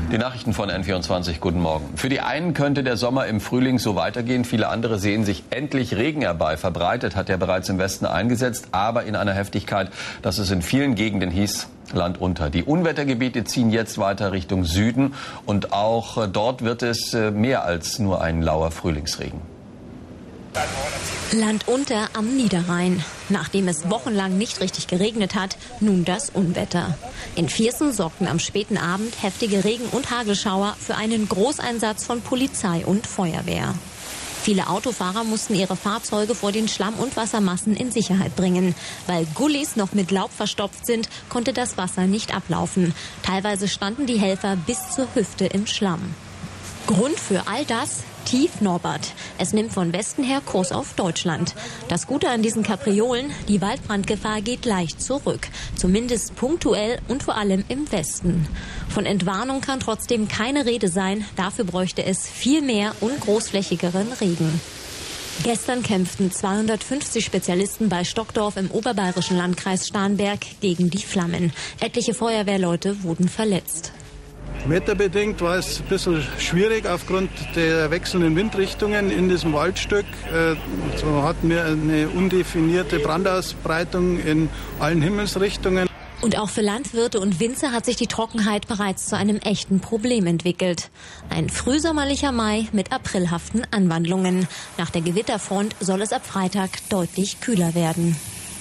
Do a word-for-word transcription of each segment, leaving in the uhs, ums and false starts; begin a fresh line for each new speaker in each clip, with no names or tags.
Die Nachrichten von N vierundzwanzig, guten Morgen. Für die einen könnte der Sommer im Frühling so weitergehen. Viele andere sehen sich endlich Regen herbei. Verbreitet hat er bereits im Westen eingesetzt, aber in einer Heftigkeit, dass es in vielen Gegenden hieß, Land unter. Die Unwettergebiete ziehen jetzt weiter Richtung Süden und auch dort wird es mehr als nur ein lauer Frühlingsregen.
Land unter am Niederrhein. Nachdem es wochenlang nicht richtig geregnet hat, nun das Unwetter. In Viersen sorgten am späten Abend heftige Regen- und Hagelschauer für einen Großeinsatz von Polizei und Feuerwehr. Viele Autofahrer mussten ihre Fahrzeuge vor den Schlamm- und Wassermassen in Sicherheit bringen. Weil Gullis noch mit Laub verstopft sind, konnte das Wasser nicht ablaufen. Teilweise standen die Helfer bis zur Hüfte im Schlamm. Grund für all das? Tief Norbert. Es nimmt von Westen her Kurs auf Deutschland. Das Gute an diesen Kapriolen, die Waldbrandgefahr geht leicht zurück. Zumindest punktuell und vor allem im Westen. Von Entwarnung kann trotzdem keine Rede sein. Dafür bräuchte es viel mehr und großflächigeren Regen. Gestern kämpften zweihundertfünfzig Spezialisten bei Stockdorf im oberbayerischen Landkreis Starnberg gegen die Flammen. Etliche Feuerwehrleute wurden verletzt.
Wetterbedingt war es ein bisschen schwierig aufgrund der wechselnden Windrichtungen in diesem Waldstück. So hatten wir eine undefinierte Brandausbreitung in allen Himmelsrichtungen.
Und auch für Landwirte und Winzer hat sich die Trockenheit bereits zu einem echten Problem entwickelt. Ein frühsommerlicher Mai mit aprilhaften Anwandlungen. Nach der Gewitterfront soll es ab Freitag deutlich kühler werden.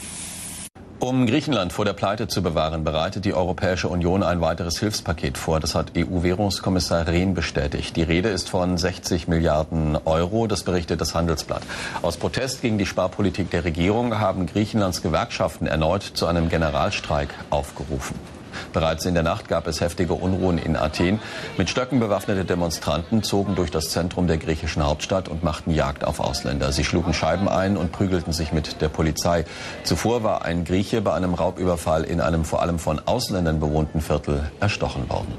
Um Griechenland vor der Pleite zu bewahren, bereitet die Europäische Union ein weiteres Hilfspaket vor. Das hat E U-Währungskommissar Rehn bestätigt. Die Rede ist von sechzig Milliarden Euro, das berichtet das Handelsblatt. Aus Protest gegen die Sparpolitik der Regierung haben Griechenlands Gewerkschaften erneut zu einem Generalstreik aufgerufen. Bereits in der Nacht gab es heftige Unruhen in Athen. Mit Stöcken bewaffnete Demonstranten zogen durch das Zentrum der griechischen Hauptstadt und machten Jagd auf Ausländer. Sie schlugen Scheiben ein und prügelten sich mit der Polizei. Zuvor war ein Grieche bei einem Raubüberfall in einem vor allem von Ausländern bewohnten Viertel erstochen worden.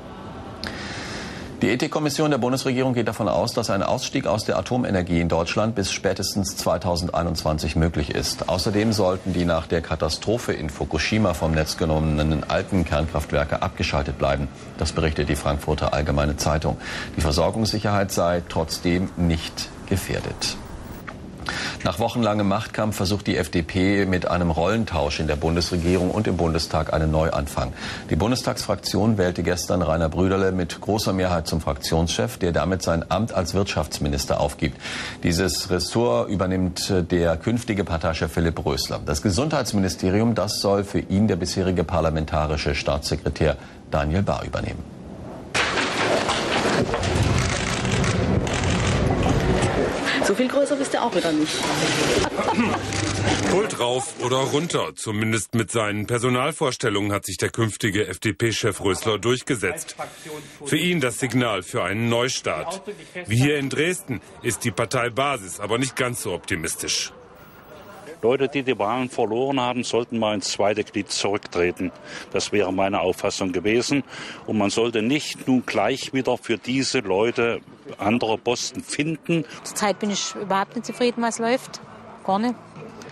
Die Ethikkommission der Bundesregierung geht davon aus, dass ein Ausstieg aus der Atomenergie in Deutschland bis spätestens zweitausendeinundzwanzig möglich ist. Außerdem sollten die nach der Katastrophe in Fukushima vom Netz genommenen alten Kernkraftwerke abgeschaltet bleiben. Das berichtet die Frankfurter Allgemeine Zeitung. Die Versorgungssicherheit sei trotzdem nicht gefährdet. Nach wochenlangem Machtkampf versucht die F D P mit einem Rollentausch in der Bundesregierung und im Bundestag einen Neuanfang. Die Bundestagsfraktion wählte gestern Rainer Brüderle mit großer Mehrheit zum Fraktionschef, der damit sein Amt als Wirtschaftsminister aufgibt. Dieses Ressort übernimmt der künftige Parteichef Philipp Rösler. Das Gesundheitsministerium, das soll für ihn der bisherige parlamentarische Staatssekretär Daniel Bahr übernehmen.
So viel größer bist du auch wieder nicht.
Pult rauf oder runter. Zumindest mit seinen Personalvorstellungen hat sich der künftige F D P-Chef Rösler durchgesetzt. Für ihn das Signal für einen Neustart. Wie hier in Dresden ist die Parteibasis aber nicht ganz so optimistisch.
Leute, die die Wahlen verloren haben, sollten mal ins zweite Glied zurücktreten. Das wäre meine Auffassung gewesen. Und man sollte nicht nun gleich wieder für diese Leute andere Posten finden.
Zurzeit bin ich überhaupt nicht zufrieden, was läuft. Gar nicht.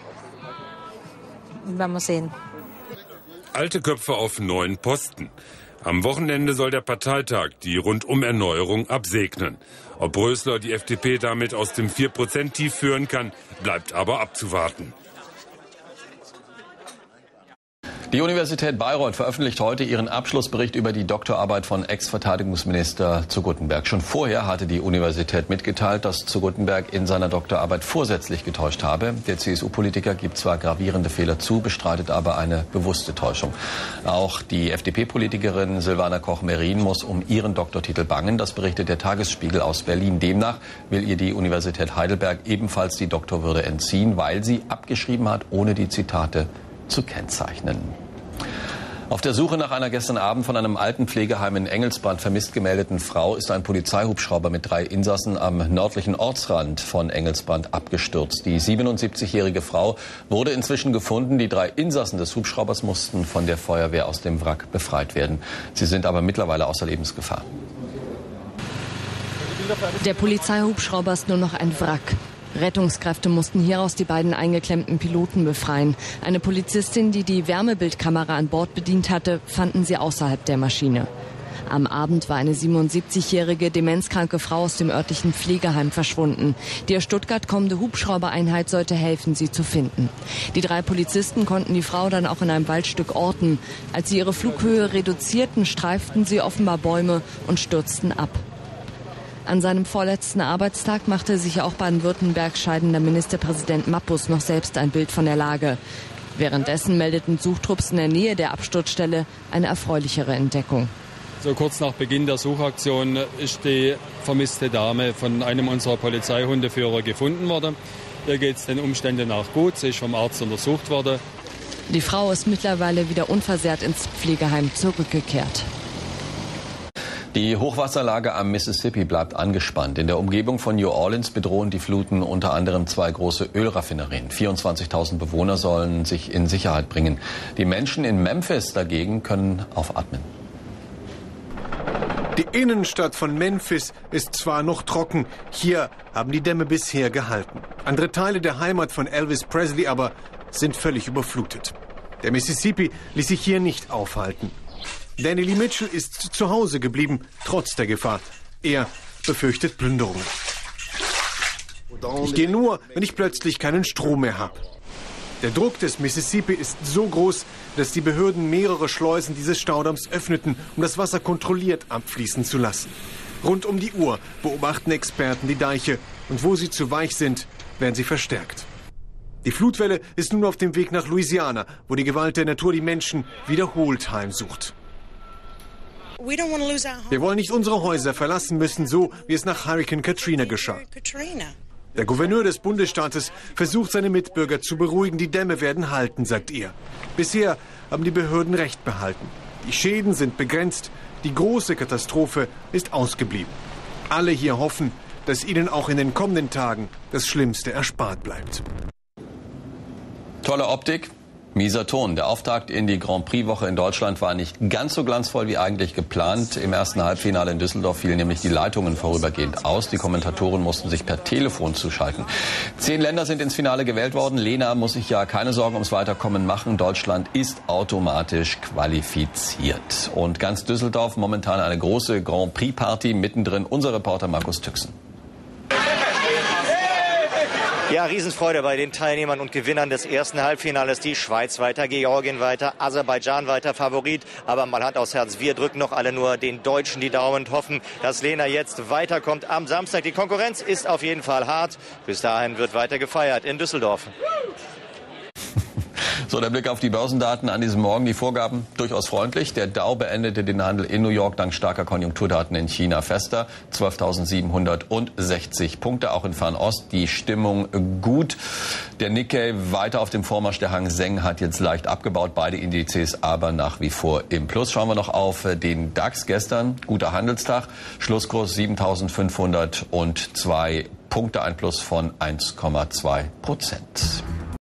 Werden wir sehen.
Alte Köpfe auf neuen Posten. Am Wochenende soll der Parteitag die Rundum-Erneuerung absegnen. Ob Rösler die F D P damit aus dem vier Prozent Tief führen kann, bleibt aber abzuwarten.
Die Universität Bayreuth veröffentlicht heute ihren Abschlussbericht über die Doktorarbeit von Ex-Verteidigungsminister zu Guttenberg. Schon vorher hatte die Universität mitgeteilt, dass zu Guttenberg in seiner Doktorarbeit vorsätzlich getäuscht habe. Der C S U-Politiker gibt zwar gravierende Fehler zu, bestreitet aber eine bewusste Täuschung. Auch die F D P-Politikerin Silvana Koch-Merin muss um ihren Doktortitel bangen. Das berichtet der Tagesspiegel aus Berlin. Demnach will ihr die Universität Heidelberg ebenfalls die Doktorwürde entziehen, weil sie abgeschrieben hat, ohne die Zitate zu kennzeichnen. Auf der Suche nach einer gestern Abend von einem Altenpflegeheim in Engelsband vermisst gemeldeten Frau ist ein Polizeihubschrauber mit drei Insassen am nördlichen Ortsrand von Engelsband abgestürzt. Die siebenundsiebzigjährige Frau wurde inzwischen gefunden. Die drei Insassen des Hubschraubers mussten von der Feuerwehr aus dem Wrack befreit werden. Sie sind aber mittlerweile außer Lebensgefahr.
Der Polizeihubschrauber ist nur noch ein Wrack. Rettungskräfte mussten hieraus die beiden eingeklemmten Piloten befreien. Eine Polizistin, die die Wärmebildkamera an Bord bedient hatte, fanden sie außerhalb der Maschine. Am Abend war eine siebenundsiebzigjährige demenzkranke Frau aus dem örtlichen Pflegeheim verschwunden. Die aus Stuttgart kommende Hubschraubereinheit sollte helfen, sie zu finden. Die drei Polizisten konnten die Frau dann auch in einem Waldstück orten. Als sie ihre Flughöhe reduzierten, streiften sie offenbar Bäume und stürzten ab. An seinem vorletzten Arbeitstag machte sich auch Baden-Württemberg scheidender Ministerpräsident Mappus noch selbst ein Bild von der Lage. Währenddessen meldeten Suchtrupps in der Nähe der Absturzstelle eine erfreulichere Entdeckung.
So kurz nach Beginn der Suchaktion ist die vermisste Dame von einem unserer Polizeihundeführer gefunden worden. Ihr geht es den Umständen nach gut, sie ist vom Arzt untersucht worden.
Die Frau ist mittlerweile wieder unversehrt ins Pflegeheim zurückgekehrt.
Die Hochwasserlage am Mississippi bleibt angespannt. In der Umgebung von New Orleans bedrohen die Fluten unter anderem zwei große Ölraffinerien. vierundzwanzigtausend Bewohner sollen sich in Sicherheit bringen. Die Menschen in Memphis dagegen können aufatmen.
Die Innenstadt von Memphis ist zwar noch trocken, hier haben die Dämme bisher gehalten. Andere Teile der Heimat von Elvis Presley aber sind völlig überflutet. Der Mississippi ließ sich hier nicht aufhalten. Danny Lee Mitchell ist zu Hause geblieben, trotz der Gefahr. Er befürchtet Plünderungen. Ich gehe nur, wenn ich plötzlich keinen Strom mehr habe. Der Druck des Mississippi ist so groß, dass die Behörden mehrere Schleusen dieses Staudamms öffneten, um das Wasser kontrolliert abfließen zu lassen. Rund um die Uhr beobachten Experten die Deiche und wo sie zu weich sind, werden sie verstärkt. Die Flutwelle ist nun auf dem Weg nach Louisiana, wo die Gewalt der Natur die Menschen wiederholt heimsucht. Wir wollen nicht unsere Häuser verlassen müssen, so wie es nach Hurrikan Katrina geschah. Der Gouverneur des Bundesstaates versucht, seine Mitbürger zu beruhigen. Die Dämme werden halten, sagt er. Bisher haben die Behörden Recht behalten. Die Schäden sind begrenzt. Die große Katastrophe ist ausgeblieben. Alle hier hoffen, dass ihnen auch in den kommenden Tagen das Schlimmste erspart bleibt.
Tolle Optik. Mieser Ton. Der Auftakt in die Grand Prix-Woche in Deutschland war nicht ganz so glanzvoll wie eigentlich geplant. Im ersten Halbfinale in Düsseldorf fielen nämlich die Leitungen vorübergehend aus. Die Kommentatoren mussten sich per Telefon zuschalten. Zehn Länder sind ins Finale gewählt worden. Lena muss sich ja keine Sorgen ums Weiterkommen machen. Deutschland ist automatisch qualifiziert. Und ganz Düsseldorf momentan eine große Grand Prix-Party. Mittendrin unser Reporter Markus Tüxen.
Ja, Riesenfreude bei den Teilnehmern und Gewinnern des ersten Halbfinales. Die Schweiz weiter, Georgien weiter, Aserbaidschan weiter Favorit. Aber mal Hand aufs Herz, wir drücken noch alle nur den Deutschen die Daumen und hoffen, dass Lena jetzt weiterkommt am Samstag. Die Konkurrenz ist auf jeden Fall hart. Bis dahin wird weiter gefeiert in Düsseldorf.
So, der Blick auf die Börsendaten an diesem Morgen. Die Vorgaben durchaus freundlich. Der Dow beendete den Handel in New York dank starker Konjunkturdaten in China fester. zwölftausendsiebenhundertsechzig Punkte, auch in Fernost. Die Stimmung gut. Der Nikkei weiter auf dem Vormarsch. Der Hang Seng hat jetzt leicht abgebaut. Beide Indizes aber nach wie vor im Plus. Schauen wir noch auf den DAX. Gestern guter Handelstag. Schlusskurs siebentausendfünfhundertzwei Punkte, ein Plus von eins Komma zwei Prozent.